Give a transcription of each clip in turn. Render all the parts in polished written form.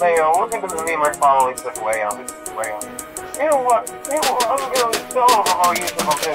Hey, listen to me, my following stuff way on. Way on. You know what? I'm gonna tell them how you should do.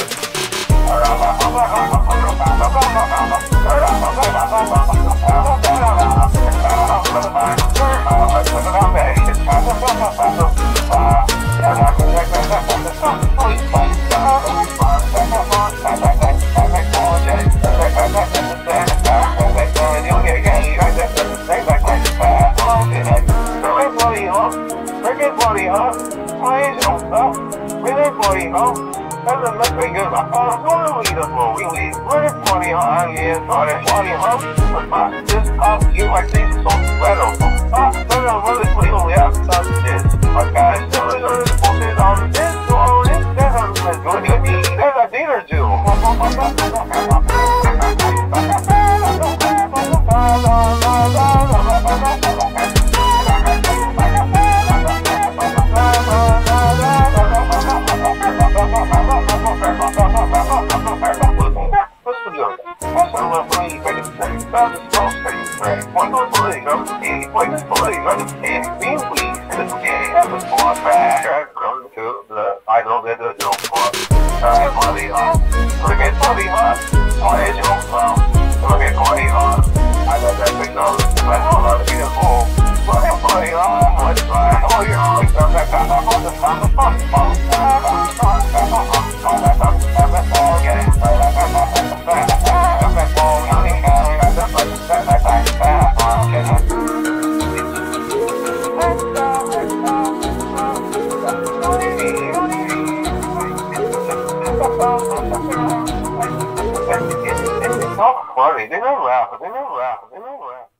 Funny. They don't rap.